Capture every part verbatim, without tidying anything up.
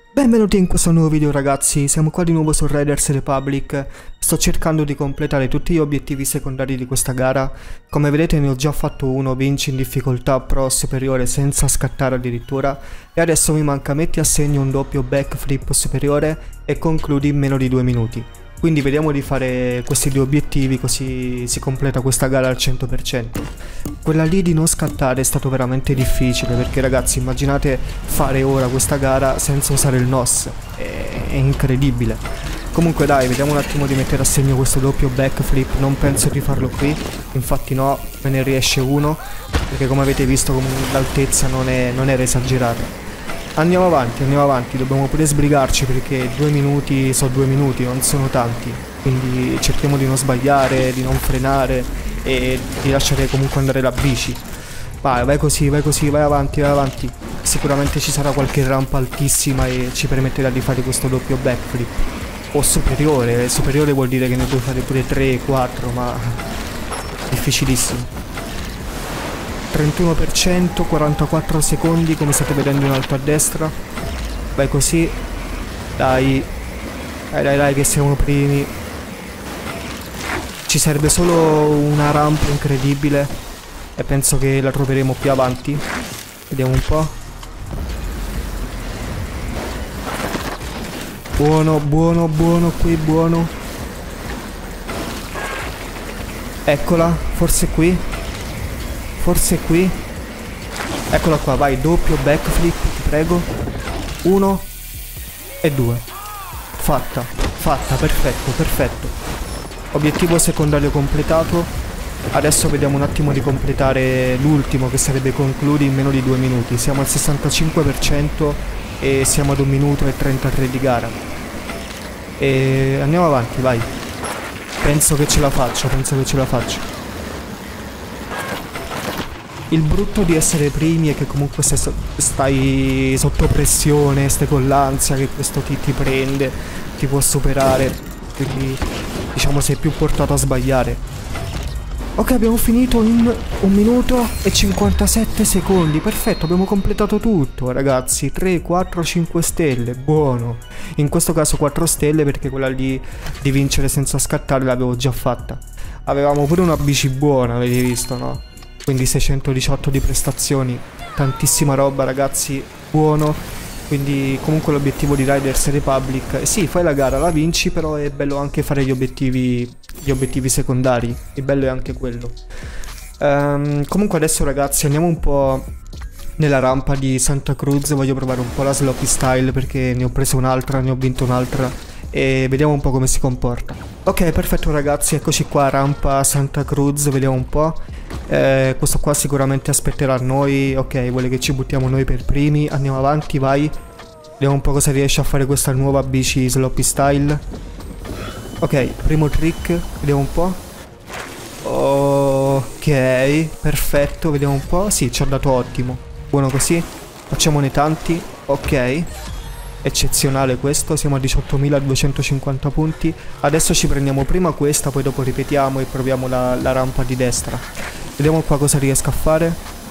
Benvenuti in questo nuovo video ragazzi, siamo qua di nuovo su Riders Republic. Sto cercando di completare tutti gli obiettivi secondari di questa gara. Come vedete ne ho già fatto uno, vinci in difficoltà pro superiore senza scattare addirittura. E adesso mi manca metti a segno un doppio backflip superiore e concludi in meno di due minuti. Quindi vediamo di fare questi due obiettivi così si completa questa gara al cento per cento. Quella lì di non scattare è stato veramente difficile perché ragazzi immaginate fare ora questa gara senza usare il N O S. È, è incredibile. Comunque dai, vediamo un attimo di mettere a segno questo doppio backflip. Non penso di farlo qui, infatti no, me ne riesce uno perché come avete visto l'altezza non, non era esagerata. Andiamo avanti, andiamo avanti, dobbiamo pure sbrigarci perché due minuti sono due minuti, non sono tanti. Quindi cerchiamo di non sbagliare, di non frenare e di lasciare comunque andare la bici. Vai, vai così, vai così, vai avanti, vai avanti. Sicuramente ci sarà qualche rampa altissima e ci permetterà di fare questo doppio backflip. O superiore, superiore vuol dire che ne puoi fare pure tre, quattro, ma difficilissimo. trentuno per cento, quarantaquattro secondi come state vedendo in alto a destra. Vai così. Dai. Dai dai dai che siamo primi. Ci serve solo una rampa incredibile e penso che la troveremo più avanti. Vediamo un po'. Buono, buono, buono qui, buono. Eccola, forse qui. Forse qui. Eccola qua, vai, doppio backflip, ti prego. Uno e due. Fatta, fatta, perfetto, perfetto. Obiettivo secondario completato. Adesso vediamo un attimo di completare l'ultimo che sarebbe concludi in meno di due minuti. Siamo al sessantacinque per cento e siamo ad un minuto e trentatré di gara. E andiamo avanti, vai. Penso che ce la faccio, penso che ce la faccio. Il brutto di essere primi è che comunque se so stai sotto pressione, stai con l'ansia che questo ti, ti prende, ti può superare, quindi diciamo sei più portato a sbagliare. Ok, abbiamo finito in un minuto e cinquantasette secondi, perfetto, abbiamo completato tutto ragazzi, tre, quattro, cinque stelle, buono. In questo caso quattro stelle perché quella lì di vincere senza scattare l'avevo già fatta. Avevamo pure una bici buona, avete visto, no? Quindi seicentodiciotto di prestazioni, tantissima roba ragazzi, buono. Quindi comunque l'obiettivo di Riders Republic, sì fai la gara, la vinci, però è bello anche fare gli obiettivi, gli obiettivi secondari, il bello è anche quello. um, Comunque adesso ragazzi andiamo un po' nella rampa di Santa Cruz, voglio provare un po' la sloppy style perché ne ho preso un'altra, ne ho vinto un'altra e vediamo un po' come si comporta. Ok, perfetto ragazzi, eccoci qua, rampa Santa Cruz, vediamo un po'. Eh, questo qua sicuramente aspetterà noi. Ok, vuole che ci buttiamo noi per primi. Andiamo avanti, vai. Vediamo un po' cosa riesce a fare questa nuova bici sloppy style. Ok, primo trick, vediamo un po'. Ok, perfetto, vediamo un po'. Sì, ci ha dato ottimo. Buono così. Facciamone tanti. Ok, eccezionale questo, siamo a diciottomiladuecentocinquanta punti. Adesso ci prendiamo prima questa, poi dopo ripetiamo e proviamo la, la rampa di destra. Vediamo qua cosa riesco a fare.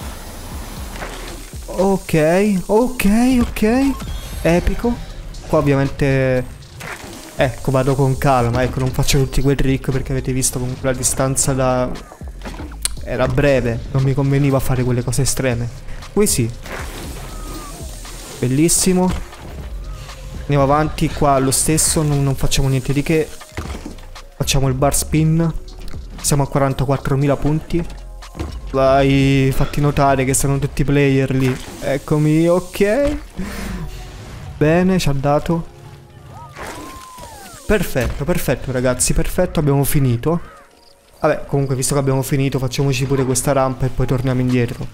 Ok, ok, ok. Epico. Qua ovviamente ecco, vado con calma, ecco, non faccio tutti quei trick perché avete visto comunque la distanza da era breve, non mi conveniva fare quelle cose estreme. Qui sì. Bellissimo. Andiamo avanti, qua lo stesso, non, non facciamo niente di che. Facciamo il bar spin. Siamo a quarantaquattromila punti. Vai, fatti notare che sono tutti player lì. Eccomi, ok. Bene, ci ha dato. Perfetto, perfetto ragazzi, perfetto, abbiamo finito. Vabbè, comunque visto che abbiamo finito facciamoci pure questa rampa e poi torniamo indietro.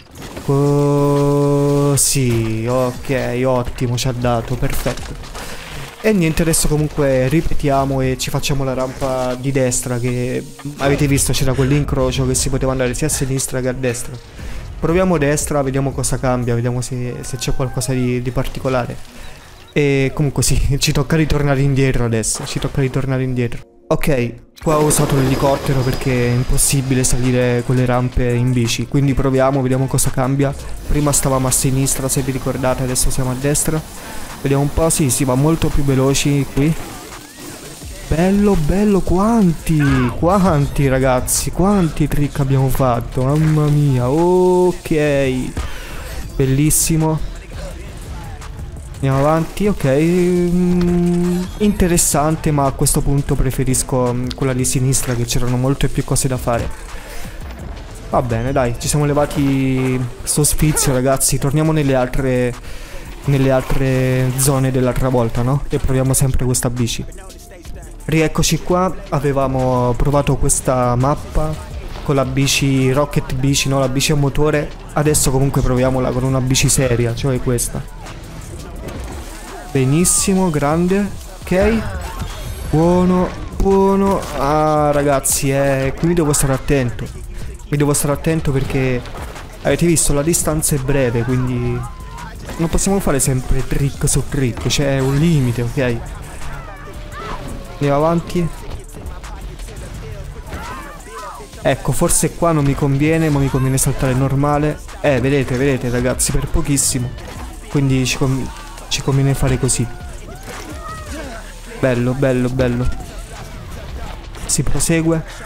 Così, ok, ottimo, ci ha dato, perfetto. E niente, adesso comunque ripetiamo e ci facciamo la rampa di destra che avete visto c'era quell'incrocio che si poteva andare sia a sinistra che a destra. Proviamo destra, vediamo cosa cambia, vediamo se, se c'è qualcosa di, di particolare. E comunque sì, ci tocca ritornare indietro adesso, ci tocca ritornare indietro. Ok, qua ho usato l'elicottero perché è impossibile salire con le rampe in bici, quindi proviamo, vediamo cosa cambia. Prima stavamo a sinistra se vi ricordate, adesso siamo a destra. Vediamo un po', sì, si va molto più veloci qui. Bello, bello, quanti, quanti ragazzi, quanti trick abbiamo fatto, mamma mia, ok. Bellissimo. Andiamo avanti, ok. Mm, interessante, ma a questo punto preferisco mm, quella di sinistra, che c'erano molte più cose da fare. Va bene, dai, ci siamo levati sto sfizio, ragazzi. Torniamo nelle altre, nelle altre zone dell'altra volta, no? E proviamo sempre questa bici. Rieccoci qua, avevamo provato questa mappa con la bici, Rocket Bici, no? La bici a motore. Adesso comunque proviamola con una bici seria, cioè questa. Benissimo, grande, ok. Buono, buono. Ah, ragazzi, eh, qui devo stare attento. Mi devo stare attento perché avete visto, la distanza è breve, quindi non possiamo fare sempre trick su trick, c'è un limite, ok? Andiamo avanti. Ecco, forse qua non mi conviene, ma mi conviene saltare normale. Eh, vedete, vedete ragazzi, per pochissimo. Quindi ci, con ci conviene fare così. Bello, bello, bello. Si prosegue.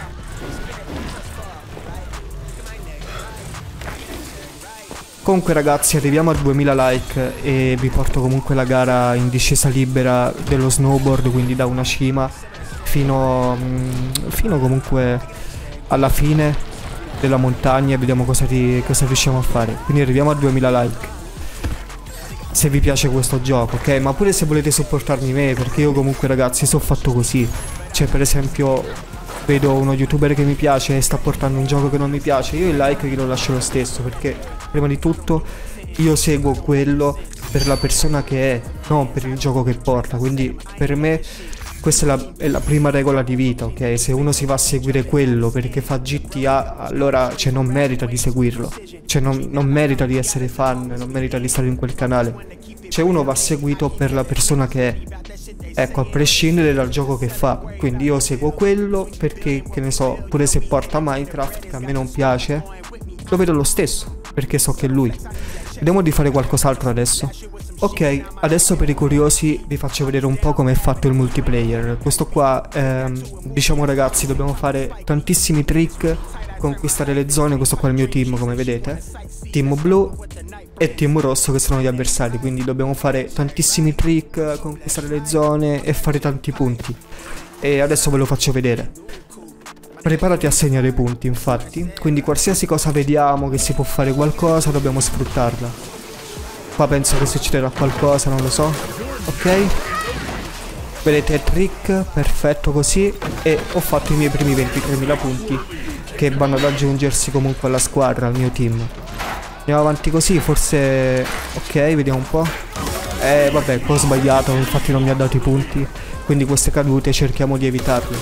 Comunque ragazzi, arriviamo a duemila like e vi porto comunque la gara in discesa libera dello snowboard, quindi da una cima fino, mh, fino comunque alla fine della montagna, e vediamo cosa, cosa riusciamo a fare. Quindi arriviamo a duemila like. Se vi piace questo gioco, ok? Ma pure se volete supportarmi me, perché io comunque ragazzi sono fatto così. Cioè per esempio vedo uno youtuber che mi piace e sta portando un gioco che non mi piace, io il like glielo lascio lo stesso, perché prima di tutto io seguo quello per la persona che è, non per il gioco che porta. Quindi per me questa è la, è la prima regola di vita, ok? Se uno si va a seguire quello perché fa G T A, allora cioè non merita di seguirlo, cioè non, non merita di essere fan, non merita di stare in quel canale. Cioè uno va seguito per la persona che è, ecco, a prescindere dal gioco che fa. Quindi io seguo quello perché, che ne so, pure se porta Minecraft, che a me non piace, lo vedo lo stesso, perché so che è lui. Vediamo di fare qualcos'altro adesso. Ok, adesso per i curiosi vi faccio vedere un po' come è fatto il multiplayer. Questo qua, ehm, diciamo ragazzi, dobbiamo fare tantissimi trick, conquistare le zone. Questo qua è il mio team, come vedete. Team blu e team rosso, che sono gli avversari. Quindi dobbiamo fare tantissimi trick, conquistare le zone e fare tanti punti. E adesso ve lo faccio vedere. Preparati a segnare i punti, infatti. Quindi qualsiasi cosa vediamo che si può fare qualcosa, dobbiamo sfruttarla. Qua penso che succederà qualcosa, non lo so. Ok. Vedete, trick, perfetto così. E ho fatto i miei primi ventitremila punti, che vanno ad aggiungersi comunque alla squadra, al mio team. Andiamo avanti così, forse... Ok, vediamo un po'. Eh, vabbè, qua ho sbagliato, infatti non mi ha dato i punti. Quindi queste cadute cerchiamo di evitarle.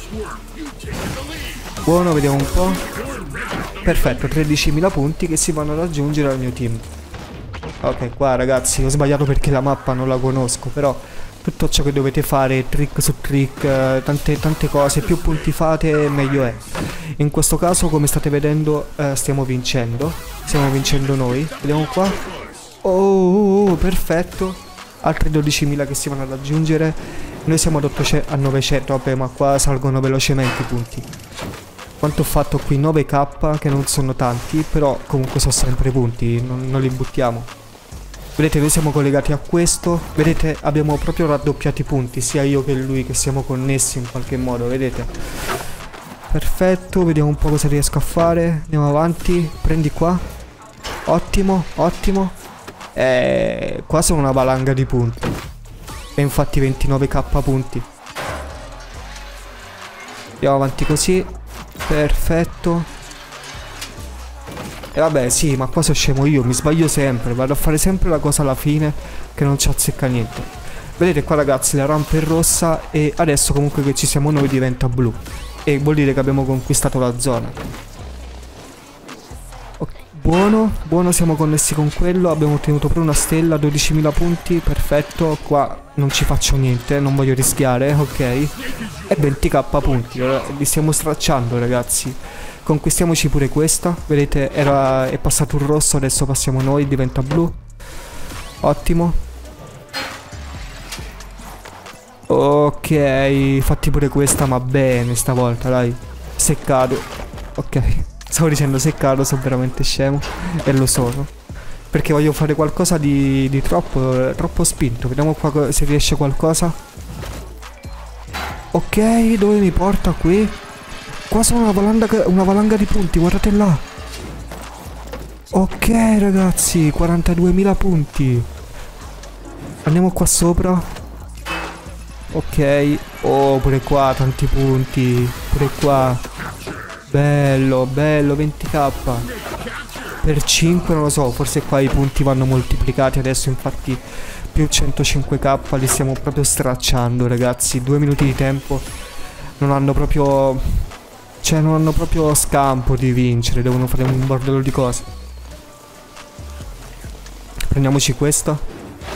Buono, vediamo un po'. Perfetto, tredicimila punti che si vanno ad aggiungere al mio team. Ok, qua ragazzi ho sbagliato perché la mappa non la conosco, però tutto ciò che dovete fare, trick su trick, eh, tante, tante cose, più punti fate meglio è. In questo caso, come state vedendo, eh, stiamo vincendo, stiamo vincendo noi. Vediamo qua. Oh, oh, oh, perfetto. Altri dodicimila che si vanno ad aggiungere. Noi siamo ad ottocento, a novecento, vabbè, ma qua salgono velocemente i punti. Quanto ho fatto qui? nove K, che non sono tanti, però comunque sono sempre punti, non, non li buttiamo. Vedete, noi siamo collegati a questo. Vedete, abbiamo proprio raddoppiato i punti, sia io che lui, che siamo connessi in qualche modo, vedete? Perfetto, vediamo un po' cosa riesco a fare. Andiamo avanti, prendi qua. Ottimo, ottimo. E qua sono una valanga di punti. E infatti ventinove K punti. Andiamo avanti così. Perfetto. E vabbè, sì, ma qua sono scemo io, mi sbaglio sempre, vado a fare sempre la cosa alla fine che non ci azzecca niente. Vedete qua ragazzi, la rampa è rossa e adesso comunque che ci siamo noi diventa blu. E vuol dire che abbiamo conquistato la zona. Okay, buono, buono, siamo connessi con quello, abbiamo ottenuto pure una stella, dodicimila punti, perfetto. Qua non ci faccio niente, non voglio rischiare, ok. E venti K punti, li stiamo stracciando ragazzi. Conquistiamoci pure questa. Vedete, era, è passato un rosso, adesso passiamo noi, diventa blu. Ottimo. Ok, fatti pure questa, ma bene stavolta, dai. Seccato. Ok, stavo dicendo seccato, sono veramente scemo. E lo sono. Perché voglio fare qualcosa di, di troppo, troppo spinto. Vediamo qua se riesce qualcosa. Ok, dove mi porta qui? Qua sono una valanga, una valanga di punti, guardate là. Ok ragazzi, quarantaduemila punti. Andiamo qua sopra. Ok, oh pure qua tanti punti, pure qua. Bello, bello, venti k. Per cinque non lo so, forse qua i punti vanno moltiplicati adesso, infatti più centocinque k li stiamo proprio stracciando ragazzi. Due minuti di tempo non hanno proprio, cioè non hanno proprio scampo di vincere, devono fare un bordello di cose. Prendiamoci questo.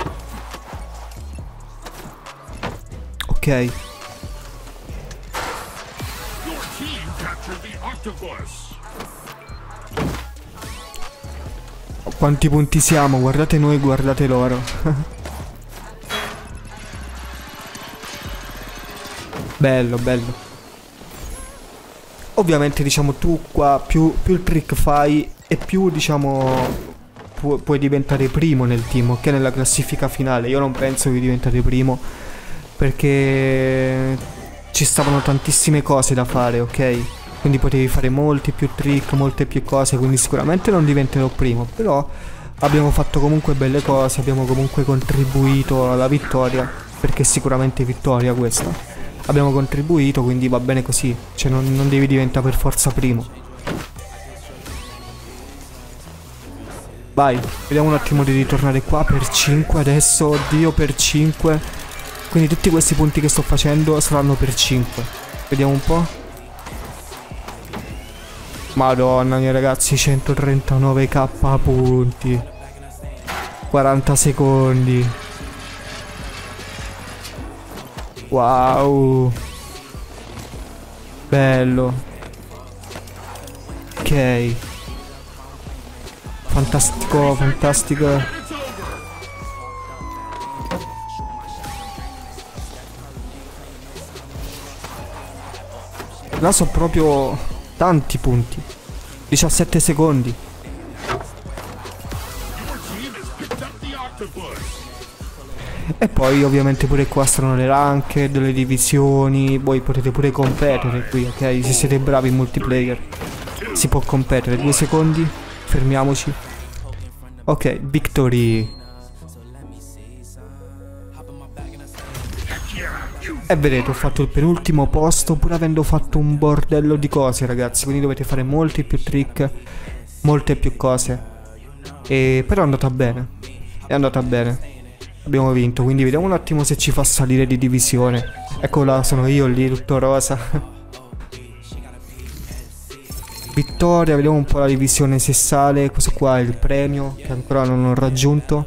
Ok. Quanti punti siamo? Guardate noi, guardate loro. Bello, bello. Ovviamente diciamo tu qua più, più il trick fai e più diciamo pu puoi diventare primo nel team, ok? Nella classifica finale. Io non penso di diventare primo perché ci stavano tantissime cose da fare, ok? Quindi potevi fare molti più trick, molte più cose, quindi sicuramente non diventerò primo, però abbiamo fatto comunque belle cose, abbiamo comunque contribuito alla vittoria, perché è sicuramente vittoria questa. Abbiamo contribuito, quindi va bene così, cioè non, non devi diventare per forza primo. Vai, vediamo un attimo di ritornare qua per cinque adesso, oddio per cinque. Quindi tutti questi punti che sto facendo saranno per cinque. Vediamo un po'. Madonna mia ragazzi, centotrentanove k punti. quaranta secondi. Wow. Bello. Ok. Fantastico, fantastico. Là sono proprio tanti punti. diciassette secondi. E poi ovviamente pure qua stanno le ranked, le divisioni. Voi potete pure competere qui, ok? Se siete bravi in multiplayer si può competere. Due secondi. Fermiamoci. Ok, victory. E vedete, ho fatto il penultimo posto pur avendo fatto un bordello di cose ragazzi. Quindi dovete fare molti più trick, molte più cose. E però è andata bene. È andata bene. Abbiamo vinto, quindi vediamo un attimo se ci fa salire di divisione. Ecco là, sono io lì, tutto rosa. Vittoria, vediamo un po' la divisione se sale. Questo qua è il premio che ancora non ho raggiunto.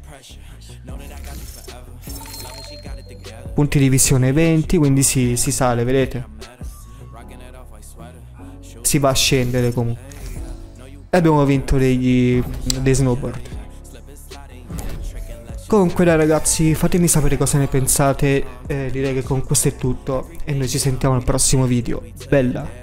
Punti divisione venti, quindi sì, si sale, vedete? Si va a scendere comunque. E abbiamo vinto degli, dei snowboard. Comunque dai ragazzi, fatemi sapere cosa ne pensate. eh, Direi che con questo è tutto e noi ci sentiamo al prossimo video. Bella!